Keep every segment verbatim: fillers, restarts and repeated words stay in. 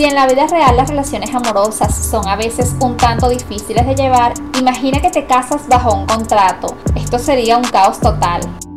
Si en la vida real las relaciones amorosas son a veces un tanto difíciles de llevar, imagina que te casas bajo un contrato. Esto sería un caos total.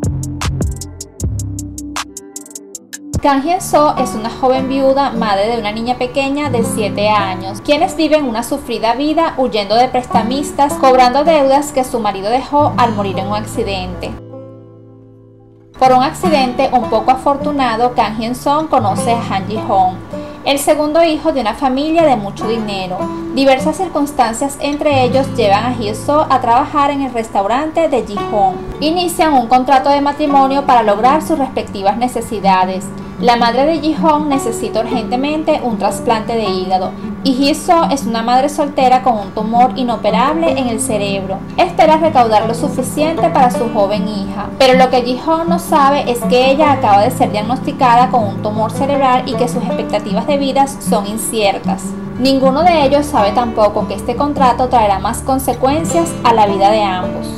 Kang Hyun-soo es una joven viuda, madre de una niña pequeña de siete años, quienes viven una sufrida vida huyendo de prestamistas, cobrando deudas que su marido dejó al morir en un accidente. Por un accidente un poco afortunado, Kang Hyun-soo conoce a Han Ji-hoon, el segundo hijo de una familia de mucho dinero. Diversas circunstancias entre ellos llevan a Hyun-soo a trabajar en el restaurante de Ji-hoon. Inician un contrato de matrimonio para lograr sus respectivas necesidades. La madre de Ji-hoon necesita urgentemente un trasplante de hígado y Hyun-soo es una madre soltera con un tumor inoperable en el cerebro. Espera recaudar lo suficiente para su joven hija, pero lo que Ji-hoon no sabe es que ella acaba de ser diagnosticada con un tumor cerebral y que sus expectativas de vida son inciertas. Ninguno de ellos sabe tampoco que este contrato traerá más consecuencias a la vida de ambos.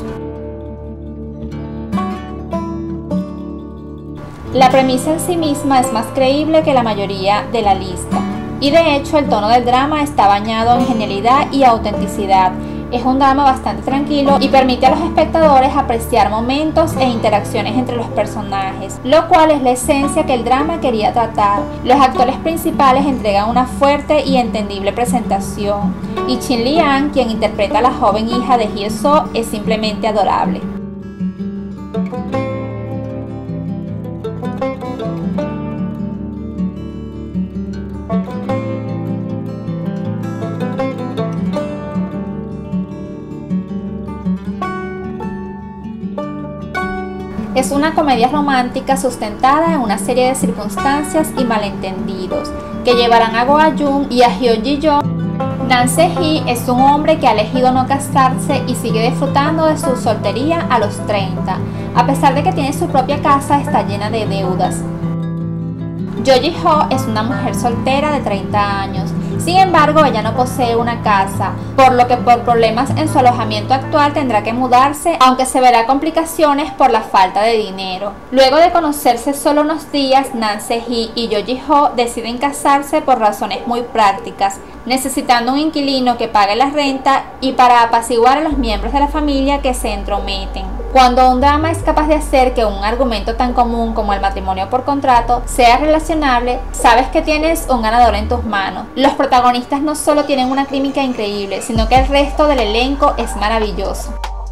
La premisa en sí misma es más creíble que la mayoría de la lista, y de hecho el tono del drama está bañado en genialidad y autenticidad. Es un drama bastante tranquilo y permite a los espectadores apreciar momentos e interacciones entre los personajes, lo cual es la esencia que el drama quería tratar. Los actores principales entregan una fuerte y entendible presentación, y Shin Li-an, quien interpreta a la joven hija de Hyun-soo, es simplemente adorable. Es una comedia romántica sustentada en una serie de circunstancias y malentendidos que llevarán a Go A-jung y a Hyun Ji-young. Nam Se-hee es un hombre que ha elegido no casarse y sigue disfrutando de su soltería a los treinta, a pesar de que tiene su propia casa, está llena de deudas. Jo Ji-ho es una mujer soltera de treinta años. Sin embargo, ella no posee una casa, por lo que por problemas en su alojamiento actual tendrá que mudarse, aunque se verá complicaciones por la falta de dinero. Luego de conocerse solo unos días, Nam Se-hee y Jo Ji-ho deciden casarse por razones muy prácticas, necesitando un inquilino que pague la renta y para apaciguar a los miembros de la familia que se entrometen. Cuando un drama es capaz de hacer que un argumento tan común como el matrimonio por contrato sea relacionable, sabes que tienes un ganador en tus manos. Los protagonistas no solo tienen una química increíble, sino que el resto del elenco es maravilloso.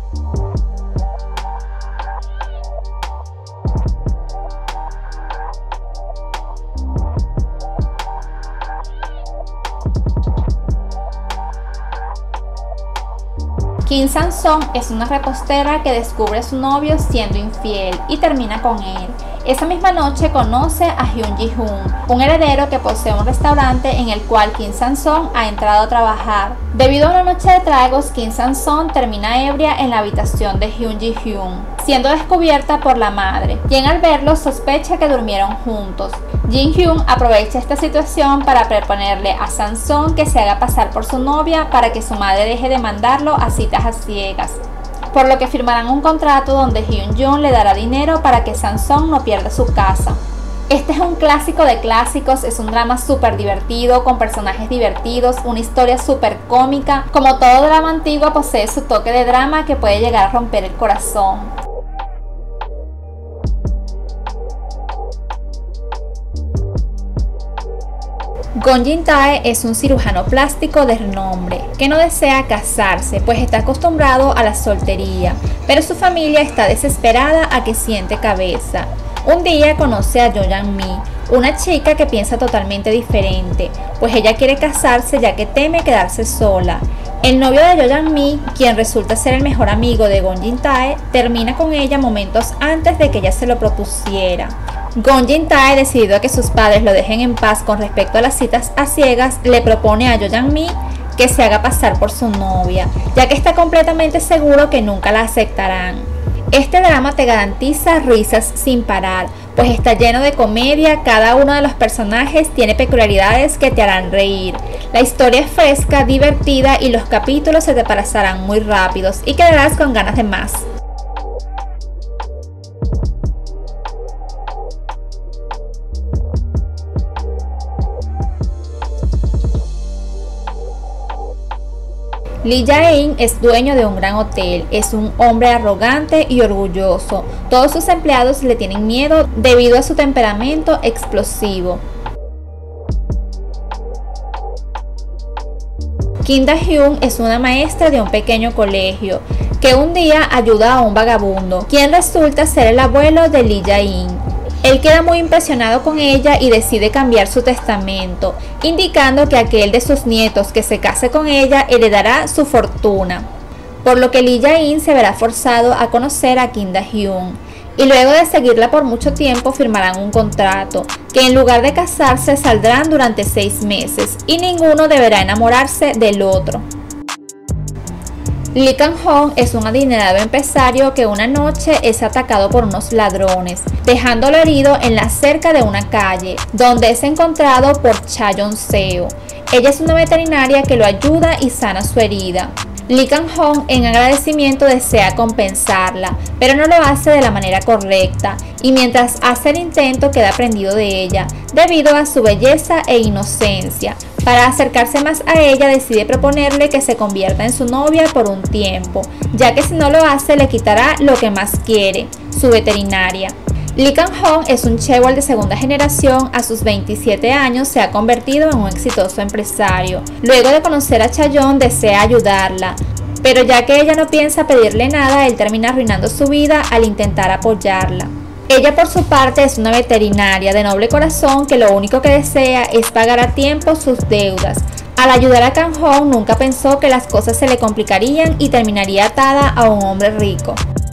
Kim Sang-soo es una repostera que descubre a su novio siendo infiel y termina con él. Esa misma noche conoce a Hyun Ji-hoon, un heredero que posee un restaurante en el cual Kim Sang-soo ha entrado a trabajar. Debido a una noche de tragos, Kim Sang-soo termina ebria en la habitación de Hyun Ji-hoon, siendo descubierta por la madre, quien al verlo sospecha que durmieron juntos. Jin-hyun aprovecha esta situación para proponerle a Sang-soo que se haga pasar por su novia para que su madre deje de mandarlo a citas a ciegas, por lo que firmarán un contrato donde Hyun-jung le dará dinero para que Sang-soo no pierda su casa. Este es un clásico de clásicos, es un drama súper divertido, con personajes divertidos, una historia súper cómica. Como todo drama antiguo, posee su toque de drama que puede llegar a romper el corazón. Gon Jin-tae es un cirujano plástico de renombre que no desea casarse, pues está acostumbrado a la soltería, pero su familia está desesperada a que siente cabeza. Un día conoce a Jo Yang-mi, una chica que piensa totalmente diferente, pues ella quiere casarse ya que teme quedarse sola. El novio de Jo Yang-mi, quien resulta ser el mejor amigo de Gon Jin-tae, termina con ella momentos antes de que ella se lo propusiera. Gon Jin-tae, decidido a que sus padres lo dejen en paz con respecto a las citas a ciegas, le propone a Jo Yang-mi que se haga pasar por su novia, ya que está completamente seguro que nunca la aceptarán. Este drama te garantiza risas sin parar, pues está lleno de comedia, cada uno de los personajes tiene peculiaridades que te harán reír. La historia es fresca, divertida y los capítulos se te pasarán muy rápidos y quedarás con ganas de más. Lee Jae-in es dueño de un gran hotel, es un hombre arrogante y orgulloso. Todos sus empleados le tienen miedo debido a su temperamento explosivo. Kim Da-hyun es una maestra de un pequeño colegio que un día ayuda a un vagabundo, quien resulta ser el abuelo de Lee Jae-in. Él queda muy impresionado con ella y decide cambiar su testamento, indicando que aquel de sus nietos que se case con ella heredará su fortuna, por lo que Lee Jae-in se verá forzado a conocer a Kim Da-hyun, y luego de seguirla por mucho tiempo firmarán un contrato, que en lugar de casarse saldrán durante seis meses, y ninguno deberá enamorarse del otro. Lee Kang-hong es un adinerado empresario que una noche es atacado por unos ladrones, dejándolo herido en la cerca de una calle, donde es encontrado por Cha Yong-seo. Ella es una veterinaria que lo ayuda y sana su herida. Lee Kang-hong en agradecimiento desea compensarla, pero no lo hace de la manera correcta, y mientras hace el intento queda prendido de ella, debido a su belleza e inocencia. Para acercarse más a ella decide proponerle que se convierta en su novia por un tiempo, ya que si no lo hace le quitará lo que más quiere, su veterinaria. Lee Kang-hong es un chaebol de segunda generación, a sus veintisiete años se ha convertido en un exitoso empresario. Luego de conocer a Chayon desea ayudarla, pero ya que ella no piensa pedirle nada, él termina arruinando su vida al intentar apoyarla. Ella por su parte es una veterinaria de noble corazón que lo único que desea es pagar a tiempo sus deudas. Al ayudar a Kang-hong nunca pensó que las cosas se le complicarían y terminaría atada a un hombre rico.